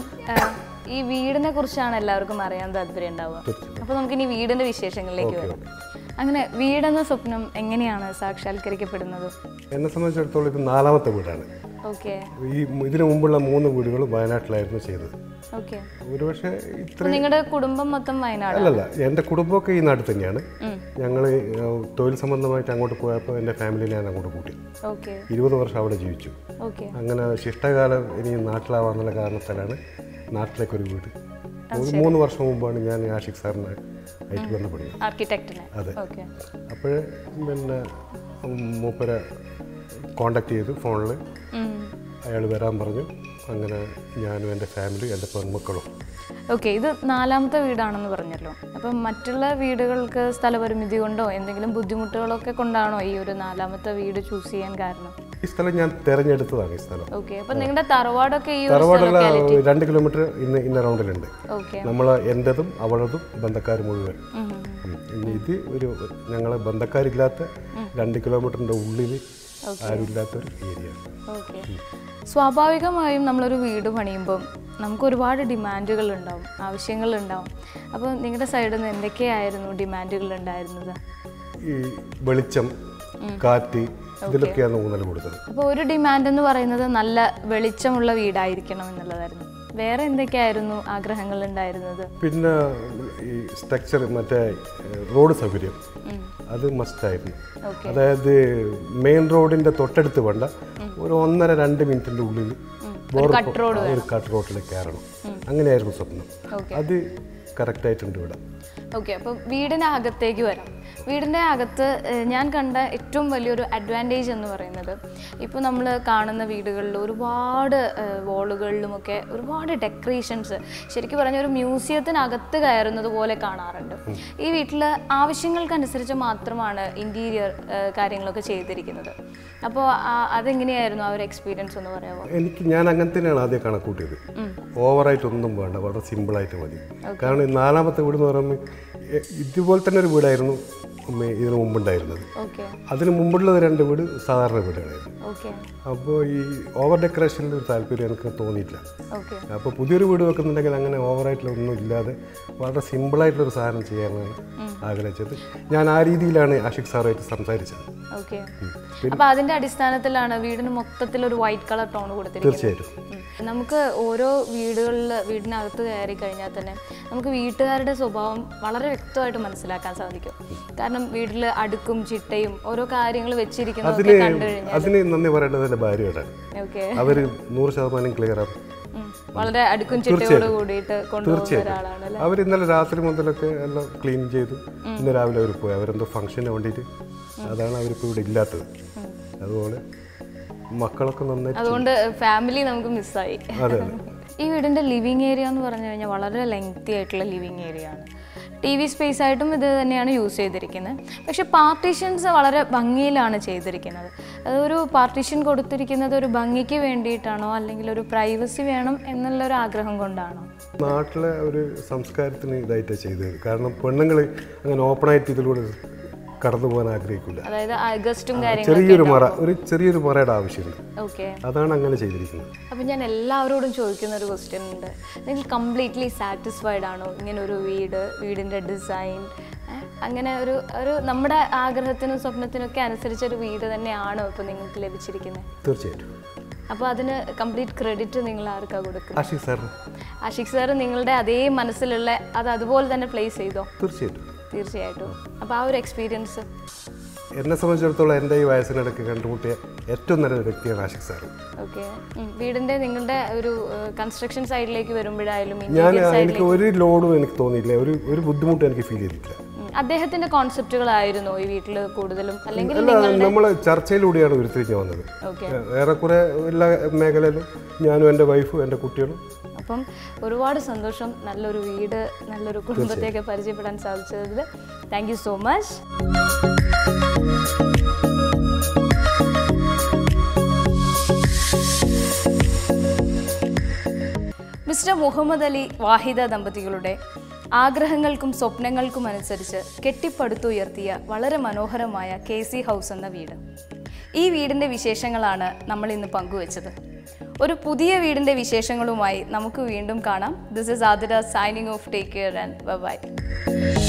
ഈ വീടിനെ കുറിച്ചാണ് എല്ലാവർക്കും അറിയാൻ താല്പര്യം ഉണ്ടാവുക. അപ്പോൾ നമുക്കിനി വീടിൻ്റെ വിശേഷങ്ങളിലേക്ക് വരാം. അങ്ങനെ വീടെന്ന സ്വപ്നം എങ്ങനെയാണ് സാക്ഷാത്കരിക്കപ്പെടുന്നത്? എന്നെ സംബന്ധിച്ചിടത്തോളം ഇത് നാലാമത്തെ വീടാണ്. ഓക്കെ. ഈ ഇതിനു മുമ്പുള്ള മൂന്ന് വീടുകൾ വയനാട്ടിലായിരുന്നു ചെയ്തത്. ഓക്കെ. ഒരുപക്ഷെ ഇത്ര നിങ്ങളുടെ കുടുംബം മൊത്തം വയനാട്? അല്ലല്ല, എൻ്റെ കുടുംബമൊക്കെ ഈ നാട്ടിൽ തന്നെയാണ്. ഞങ്ങൾ തൊഴിൽ സംബന്ധമായിട്ട് അങ്ങോട്ട് പോയപ്പോൾ എൻ്റെ ഫാമിലിനെ ഞാൻ അങ്ങോട്ട് കൂട്ടി. ഓക്കെ. ഇരുപത് വർഷം അവിടെ ജീവിച്ചു. ഓക്കെ. അങ്ങനെ ശിഷ്ടകാലം ഇനി നാട്ടിലാവാന്നുള്ള കാരണത്താലാണ് നാട്ടിലേക്കൊരു വീട്. ഒരു മൂന്ന് വർഷം മുമ്പാണ് ഞാൻ ആഷിഖ് സാറിനെ ആയിട്ട് ബന്ധപ്പെടുന്നത്, ആർക്കിടെക്റ്റിനെ. അതെ. അപ്പോഴേ പിന്നെ മൂപ്പരെ കോണ്ടാക്ട് ചെയ്തു ഫോണിൽ, അയാൾ വരാൻ പറഞ്ഞു. അങ്ങനെ ഞാനും എൻ്റെ ഫാമിലി, എൻ്റെ പെൺമക്കളും. ഓക്കെ. ഇത് നാലാമത്തെ വീടാണെന്ന് പറഞ്ഞല്ലോ. അപ്പം മറ്റുള്ള വീടുകൾക്ക് സ്ഥലപരിമിതി കൊണ്ടോ എന്തെങ്കിലും ബുദ്ധിമുട്ടുകളൊക്കെ കൊണ്ടാണോ ഈ ഒരു നാലാമത്തെ വീട് ചൂസ് ചെയ്യാൻ കാരണം? ഈ സ്ഥലം ഞാൻ തിരഞ്ഞെടുത്തതാണ്. ഈ സ്ഥലം ഓക്കെ. അപ്പം നിങ്ങളുടെ തറവാടൊക്കെ ഈ തറവാടുള്ള രണ്ട് കിലോമീറ്റർ ഇന്ന് ഇന്ന റൗണ്ടിലുണ്ട്. ഓക്കെ. നമ്മൾ എൻ്റെതും അവളതും ബന്ധക്കാർ മുഴുവൻ. ഇത് ഒരു ഞങ്ങളെ ബന്ധക്കാരില്ലാത്ത രണ്ട് കിലോമീറ്ററിൻ്റെ ഉള്ളിൽ ആരുമില്ലാത്തൊരു ഏരിയ. ഓക്കെ. സ്വാഭാവികമായും നമ്മളൊരു വീട് പണിയുമ്പം നമുക്ക് ഒരുപാട് ഡിമാൻഡുകൾ ഉണ്ടാവും, ആവശ്യങ്ങളുണ്ടാവും. അപ്പോൾ നിങ്ങളുടെ സൈഡിൽ നിന്ന് എന്തൊക്കെയായിരുന്നു ഡിമാൻഡുകൾ ഉണ്ടായിരുന്നത്? ഈ വെളിച്ചം, കാറ്റ്, ഇതിലൊക്കെയാണ് ഊന്നൽ കൊടുത്തത്. അപ്പോൾ ഒരു ഡിമാൻഡ് എന്ന് പറയുന്നത് നല്ല വെളിച്ചമുള്ള വീടായിരിക്കണം എന്നുള്ളതായിരുന്നു. വേറെ എന്തൊക്കെയായിരുന്നു ആഗ്രഹങ്ങൾ ഉണ്ടായിരുന്നത്? പിന്നെ ഈ സ്ട്രക്ചർ, മറ്റേ റോഡ് സൗകര്യം, അത് മസ്റ്റായിരുന്നു. അതായത് മെയിൻ റോഡിൻ്റെ തൊട്ടടുത്ത് വേണ്ട, ഒരു ഒന്നര രണ്ട് മിനിറ്റിൻ്റെ ഉള്ളിൽ ഒരു കട്ട് റോഡിലേക്ക് കയറണം. അങ്ങനെയായിരുന്നു സ്വപ്നം. അത് കറക്റ്റായിട്ടുണ്ട് ഇവിടെ. ഓക്കെ, അപ്പോൾ വീടിനകത്തേക്ക് വരാം. വീടിൻ്റെ അകത്ത് ഞാൻ കണ്ട ഏറ്റവും വലിയൊരു അഡ്വാൻറ്റേജ് എന്ന് പറയുന്നത്, ഇപ്പോൾ നമ്മൾ കാണുന്ന വീടുകളിൽ ഒരുപാട് വാളുകളിലുമൊക്കെ ഒരുപാട് ഡെക്കറേഷൻസ്, ശരിക്കും പറഞ്ഞാൽ ഒരു മ്യൂസിയത്തിനകത്ത് കയറുന്നത് പോലെ കാണാറുണ്ട്. ഈ വീട്ടിൽ ആവശ്യങ്ങൾക്കനുസരിച്ച് മാത്രമാണ് ഇൻറ്റീരിയർ കാര്യങ്ങളൊക്കെ ചെയ്തിരിക്കുന്നത്. അപ്പോൾ അതെങ്ങനെയായിരുന്നു ആ ഒരു എക്സ്പീരിയൻസ് എന്ന് പറയാമോ? എനിക്ക് ഞാൻ അങ്ങനെ തന്നെയാണ് ആദ്യം കണക്കൂട്ടിയത്. ഓവറായിട്ടൊന്നും വേണ്ട, വളരെ സിമ്പിളായിട്ട് മതി. കാരണം ഈ നാലാമത്തെ വീട് എന്ന് പറയുമ്പോൾ ഇതുപോലെ തന്നെ ഒരു വീടായിരുന്നു ഇതിനു മുമ്പുണ്ടായിരുന്നത്. അതിന് മുമ്പുള്ളത് രണ്ട് വീട് സാധാരണ വീടുകളായിരുന്നു. അപ്പോൾ ഈ ഓവർ ഡെക്കറേഷനിൽ ഒരു താല്പര്യം എനിക്ക് തോന്നിയിട്ടില്ല. അപ്പോൾ പുതിയൊരു വീട് വെക്കുന്നുണ്ടെങ്കിൽ അങ്ങനെ ഓവറായിട്ടുള്ള ഒന്നും ഇല്ലാതെ വളരെ സിമ്പിളായിട്ടുള്ളൊരു സാധനം ചെയ്യാനാണ് ആഗ്രഹിച്ചത്. ഞാൻ ആ രീതിയിലാണ് ആഷിഖ് സാറുമായിട്ട് സംസാരിച്ചത്. അപ്പോൾ അതിൻ്റെ അടിസ്ഥാനത്തിലാണ് വീടിന് മൊത്തത്തിൽ ഒരു വൈറ്റ് കളർ ടോൺ കൊടുത്തിരിക്കുന്നത്. തീർച്ചയായിട്ടും നമുക്ക് ഓരോ വീടുകളിൽ വീടിനകത്ത് കയറി കഴിഞ്ഞാൽ തന്നെ നമുക്ക് വീട്ടുകാരുടെ സ്വഭാവം വളരെ വ്യക്തമായിട്ട് മനസ്സിലാക്കാൻ സാധിക്കും. കാരണം വീട്ടിൽ അടുക്കും ചിട്ടയും ഓരോ കാര്യങ്ങൾ വെച്ചിരിക്കുന്നതൊക്കെ കണ്ടു കഴിഞ്ഞാൽ അതിന് നന്ദി പറയേണ്ടത് എൻ്റെ ഭാര്യയോടാണ്. അവർ നൂറ് ശതമാനം ക്ലിയർ ആണ്, വളരെ അടുക്കും ചിട്ടയോട് കൂടിയിട്ട് കൊണ്ടുപോകുന്ന ഒരാളാണ്. അവർ ഇന്നലെ രാത്രി മുതലൊക്കെ എല്ലാം ക്ലീൻ ചെയ്തു. ഇന്ന് രാവിലെ അവർ പോയി, അവരെന്തോ ഫംഗ്ഷന് വേണ്ടിയിട്ട്. അതാണ് അവരിപ്പോൾ ഇവിടെ ഇല്ലാത്തത്. അതുപോലെ മക്കളൊക്കെ നന്നായി, അതുകൊണ്ട് ഫാമിലി നമുക്ക് മിസ്സായി. ഈ വീടിൻ്റെ ലിവിങ് ഏരിയ എന്ന് പറഞ്ഞു കഴിഞ്ഞാൽ വളരെ ലെങ്തി ആയിട്ടുള്ള ലിവിങ് ഏരിയ ആണ്. ടി വി സ്പേസ് ആയിട്ടും ഇത് തന്നെയാണ് യൂസ് ചെയ്തിരിക്കുന്നത്. പക്ഷെ പാർട്ടീഷൻസ് വളരെ ഭംഗിയിലാണ് ചെയ്തിരിക്കുന്നത്. അതൊരു പാർട്ടീഷൻ കൊടുത്തിരിക്കുന്നത് ഒരു ഭംഗിക്ക് വേണ്ടിയിട്ടാണോ അല്ലെങ്കിൽ ഒരു പ്രൈവസി വേണം എന്നുള്ളൊരു ആഗ്രഹം കൊണ്ടാണോ? നാട്ടിലെ ഒരു സംസ്കാരത്തിന് ഇതായിട്ടാണ് ചെയ്തത്. കാരണം പെണ്ണുങ്ങൾ അങ്ങനെ ഓപ്പണായിട്ട് ഇതിലൂടെ കടന്നു പോകാൻ ആഗ്രഹിക്കില്ല. ചെറിയൊരു മറ, ഒരു ചെറിയൊരു മറയുടെ ആവശ്യമുണ്ട്. അതാണ് അങ്ങനെ ചെയ്തിരിക്കുന്നത്. അപ്പം ഞാൻ എല്ലാവരോടും ചോദിക്കുന്ന ഒരു ക്വസ്റ്റ്യൻ ഉണ്ട്, നിങ്ങൾ കംപ്ലീറ്റ്ലി സാറ്റിസ്ഫൈഡ് ആണോ ഇങ്ങനെ ഒരു വീട്, വീടിൻ്റെ ഡിസൈൻ, അങ്ങനെ ഒരു ഒരു നമ്മുടെ ആഗ്രഹത്തിനും സ്വപ്നത്തിനൊക്കെ അനുസരിച്ചൊരു വീട് തന്നെയാണോ ഇപ്പോൾ നിങ്ങൾക്ക് ലഭിച്ചിരിക്കുന്നത്? തീർച്ചയായിട്ടും. അപ്പോൾ അതിന് കംപ്ലീറ്റ് ക്രെഡിറ്റ് നിങ്ങൾ ആർക്കാ കൊടുക്കുന്നത്? ആഷിഖ് സാർ. ആഷിഖ് സാർ നിങ്ങളുടെ അതേ മനസ്സിലുള്ള അത് അതുപോലെ തന്നെ പ്ലേസ് ചെയ്തോ? തീർച്ചയായിട്ടും തീർച്ചയായിട്ടും. അപ്പോൾ ആ ഒരു എക്സ്പീരിയൻസ് എന്നെ സംബന്ധിച്ചിടത്തോളം എൻ്റെ ഈ വയസ്സിനിടയ്ക്ക് കണ്ടുമുട്ടിയ ഏറ്റവും നല്ലൊരു വ്യക്തിയാണ് ആഷിഖ് സാർ. ഓക്കെ, വീടിൻ്റെ നിങ്ങളുടെ ഒരു കൺസ്ട്രക്ഷൻ സൈഡിലേക്ക് വരുമ്പോഴായാലും ഞാൻ എനിക്ക് ഒരു ലോഡും എനിക്ക് തോന്നിയില്ല, ഒരു ഒരു ബുദ്ധിമുട്ടും എനിക്ക് ഫീൽ ചെയ്തിട്ടില്ല. അദ്ദേഹത്തിന്റെ കോൺസെപ്റ്റുകളായിരുന്നു ഈ വീട്ടിൽ കൂടുതലും, അല്ലെങ്കിൽ നമ്മൾ ചർച്ചയിലൂടെയാണ് ഉരുത്തിരിഞ്ഞ് വന്നത്. ഏറെക്കുറെ എല്ലാ മേഖലയിലും ഞാനും എൻ്റെ വൈഫും എൻ്റെ കുട്ടികളും. അപ്പം ഒരുപാട് സന്തോഷം, നല്ലൊരു വീട്, നല്ലൊരു കുടുംബത്തെയൊക്കെ പരിചയപ്പെടാൻ സാധിച്ചതിൽ thank you so much. Mister Muhammad Ali Vahida ദമ്പതികളുടെ ആഗ്രഹങ്ങൾക്കും സ്വപ്നങ്ങൾക്കും അനുസരിച്ച് കെട്ടിപ്പടുത്തുയർത്തിയ വളരെ മനോഹരമായ കെ സി ഹൗസ് എന്ന വീട്. ഈ വീടിൻ്റെ വിശേഷങ്ങളാണ് നമ്മൾ ഇന്ന് പങ്കുവച്ചത്. ഒരു പുതിയ വീടിൻ്റെ വിശേഷങ്ങളുമായി നമുക്ക് വീണ്ടും കാണാം. This is Athira signing off. Take care and by.